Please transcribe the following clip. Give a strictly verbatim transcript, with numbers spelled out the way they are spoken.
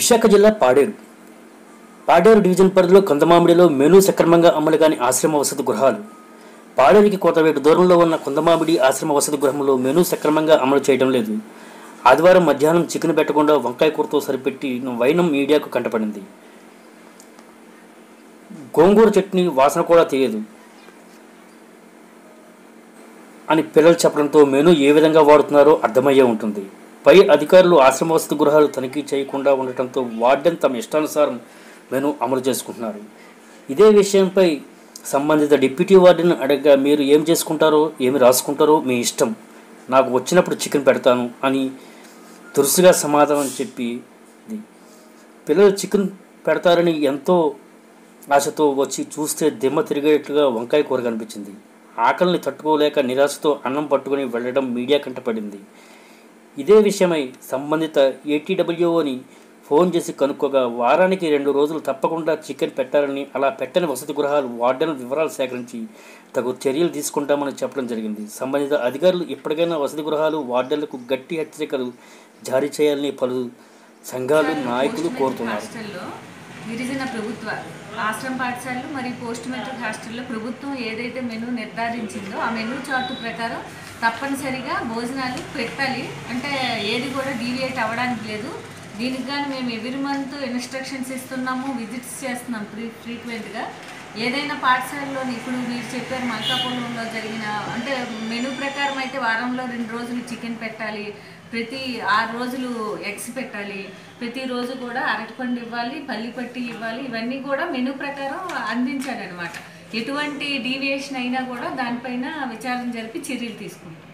విశాఖ జిల్లా పాడేరు పాడేరు డివిజన్ పరిధిలో కొందమామిడిలో మెనూ సక్రమంగా అమలు కాని ఆశ్రమ వసతి గృహాలు. పాడేరుకి కోతవేటు దూరంలో ఉన్న కొందమామిడి ఆశ్రమ వసతి గృహంలో మెనూ సక్రమంగా అమలు చేయడం లేదు. ఆదివారం మధ్యాహ్నం చికెన్ పెట్టకుండా వంకాయ కూరతో సరిపెట్టి వైనం మీడియాకు కంటపడింది. గోంగూర చట్నీ వాసన కూడా తెలియదు అని పిల్లలు చెప్పడంతో మెనూ ఏ విధంగా వాడుతున్నారో అర్థమయ్యే ఉంటుంది. పై అధికారులు ఆశ్రమ వసతి గృహాలు తనిఖీ చేయకుండా ఉండటంతో వార్డెన్ తమ ఇష్టానుసారం మెనూ అమలు చేసుకుంటున్నారు. ఇదే విషయంపై సంబంధిత డిప్యూటీ వార్డెన్ అడగగా, మీరు ఏం చేసుకుంటారో ఏమి రాసుకుంటారో మీ ఇష్టం, నాకు వచ్చినప్పుడు చికెన్ పెడతాను అని దురుసుగా సమాధానం చెప్పి, పిల్లలు చికెన్ పెడతారని ఎంతో ఆశతో వచ్చి చూస్తే దిమ్మ తిరిగేట్లుగా వంకాయ కూర కనిపించింది. ఆకలిని తట్టుకోలేక నిరాశతో అన్నం పట్టుకుని వెళ్లడం మీడియా కంటపడింది. ఇదే విషయమై సంబంధిత ఏటీడబ్ల్యూఓని ఫోన్ చేసి కనుక్కోగా, వారానికి రెండు రోజులు తప్పకుండా చికెన్ పెట్టాలని, అలా పెట్టని వసతి గృహాలు వార్డెన్ వివరాలు సేకరించి తగు చర్యలు తీసుకుంటామని చెప్పడం జరిగింది. సంబంధిత అధికారులు ఇప్పటికైనా వసతి గృహాలు వార్డెన్లకు గట్టి హెచ్చరికలు జారీ చేయాలని పలు సంఘాలు నాయకులు కోరుతున్నారు. గిరిజన ప్రభుత్వ ఆశ్రమ పాఠశాలలు మరియు పోస్ట్ మెట్రిక్ హాస్టల్లో ప్రభుత్వం ఏదైతే మెనూ నిర్ధారించిందో ఆ మెనూ చార్టు ప్రకారం తప్పనిసరిగా భోజనాలు పెట్టాలి. అంటే ఏది కూడా డీవియేట్ అవ్వడానికి లేదు. దీనికి కానీ మేము ఎవ్రీ మంత్ ఇన్స్ట్రక్షన్స్ ఇస్తున్నాము, విజిట్స్ చేస్తున్నాం ఫ్రీ ఫ్రీక్వెంట్గా. ఏదైనా పాఠశాలలోని ఇప్పుడు మీరు చెప్పారు మల్కాపురంలో జరిగిన అంటే మెనూ ప్రకారం అయితే వారంలో రెండు రోజులు చికెన్ పెట్టాలి, ప్రతి ఆరు రోజులు ఎగ్స్ పెట్టాలి, ప్రతిరోజు కూడా అరటిపండు ఇవ్వాలి, పల్లిపట్టి ఇవ్వాలి. ఇవన్నీ కూడా మెనూ ప్రకారం అందించాడనమాట. ఎటువంటి డీవియేషన్ అయినా కూడా దానిపైన విచారణ జరిపి చర్యలు తీసుకుంటాం.